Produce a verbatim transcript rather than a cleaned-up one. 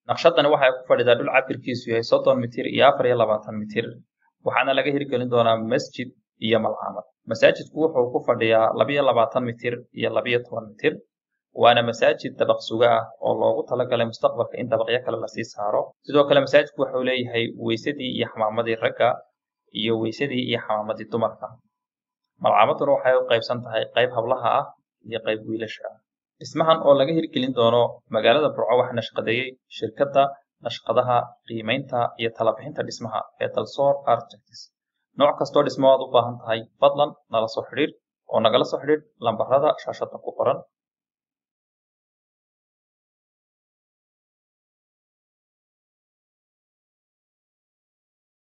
naqshadani waxay ku fadhidaa dhul cabirkiisu yahay soddon mitir iyo afar iyo labaatan mitir waxaana laga hirgelin doonaa masjid iyo malcaamad masaajidku wuxuu ku fadhiyaa laba iyo labaatan mitir iyo laba iyo toban mitir waana masaajid dabaq suga ah oo loogu talagalay mustaqbalka in dabaqyo kale la sii saaro sidoo kale masaajidku wuxuu leeyahay weysadii iyo xamaamadii ragga iyo weysadii iyo xamaamadii dumarka malcaamaduna waxay u qaybsan tahay qayb hablaha ah iyo qayb wiilasha ah dhismahan oo laga hirgelin doono magaalada Burco waxaa nashqadeeyay shirkadda nashqadaha qiimeynta iyo talabixinta dhismaha ee Dalsoor Architects nooc kastoo dhismo aad u baahan tahay fadlan nala soo xiriir oo nagala soo xiriir lambarada shaashada ku qoran